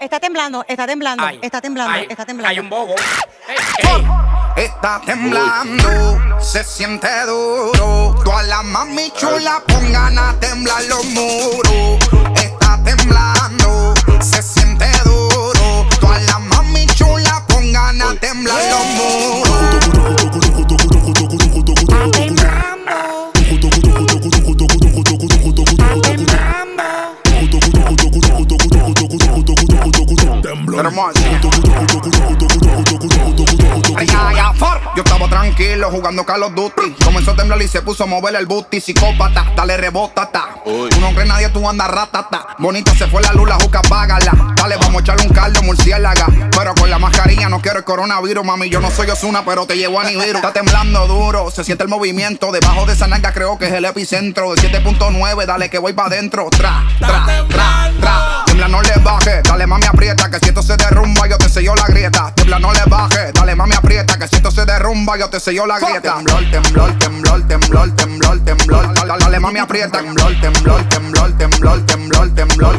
Está temblando, está temblando, Ay, está temblando, ay, está temblando. Hay un bobo. Ey. Está temblando, se siente duro. Todas las mami chulas pongan a temblar los muros. Está temblando, se siente duro. Todas las mami chulas pongan a temblar los muros. Yo estaba tranquilo jugando Call of Duty. Comenzó a temblar y se puso a mover el booty. Psicópata, dale rebótata. Tú no crees nadie, tú andas ratata. Bonita se fue la luz, la juca, págala. Dale, vamos a echarle un caldo, murciélaga. Pero con la mascarilla no quiero el coronavirus. Mami, yo no soy Ozuna, pero te llevo a Nibiru. Está temblando duro, se siente el movimiento. Debajo de esa nalga creo que es el epicentro. De 7.9, dale que voy pa' dentro. Tra, tra, tra, tra. Tiembla, no le baje, dale mami aprieta. Que si esto se derrumba, yo te sello la grieta. Tiembla, no le baje, dale mami aprieta. Que si esto se derrumba, yo te sello la grieta. Temblor, temblor, temblor, temblor, temblor, temblor. Dale mami aprieta. Temblor, temblor, temblor, temblor, temblor, temblor.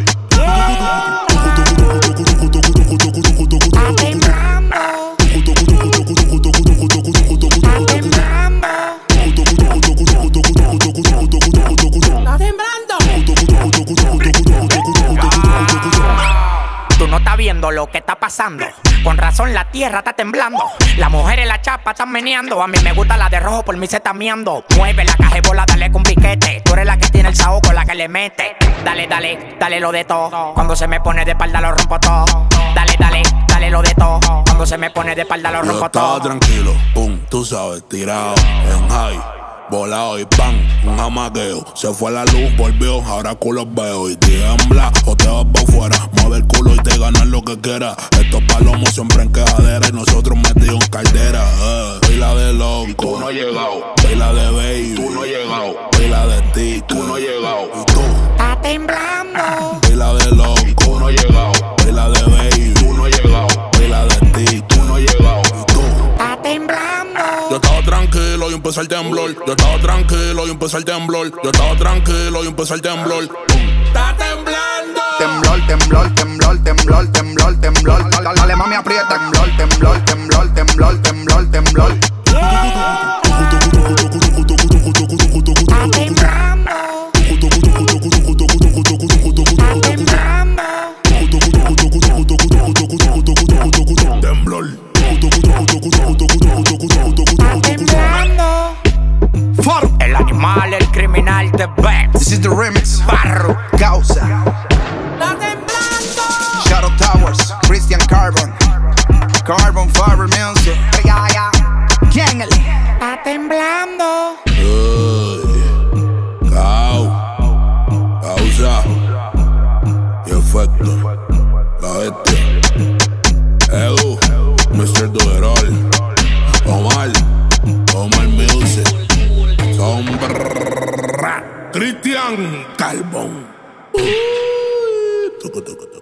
Tú no estás viendo lo que está pasando. Con razón la tierra está temblando. Las mujeres en la chapa están meneando. A mí me gusta la de rojo, por mí se está miando. Mueve la cajebola, dale con piquete. Tú eres la que tiene el saoco, con la que le mete. Dale, dale, dale lo de todo. Cuando se me pone de espalda lo rompo todo. Dale, dale, dale lo de todo. Cuando se me pone de espalda lo rompo todo. Yo estaba tranquilo, pum, tú sabes, tirado en high. Volado y pan, un jamaqueo. Se fue la luz, volvió, ahora culos veo. Y tiembla o te vas pa' afuera. Mueve el culo y te ganas lo que quieras. Estos palomos siempre en quejadera y nosotros metidos en caldera. Baila de loco, y tú no has llegado. Baila de baby, tú no has llegado. Baila de ti, tú no has llegado. Y tú, Está temblando. baila de loco, tú no has llegado. Baila de baby, tú no has llegado. Baila de ti, tú no has llegado. Y tú, Está temblando. yo estaba tranquilo y empezó el temblor. Yo estaba tranquilo y empezó el temblor. Yo estaba tranquilo y empezó el temblor. Está temblando. Temblor, temblor, temblor, temblor, temblor, temblor. Dale mami aprieta. Temblor, temblor, temblor, temblor, temblor, temblor. El animal, el criminal de Bex. This is the remix. Barro. Causa. Shadow Towers. Christian Carbon. Carbon Fiber Music. ¿Quién es? Está temblando. Causa y efecto. La bestia. Edu, Mr. Duerol. Omar Music. Sombra. Christian Carbon.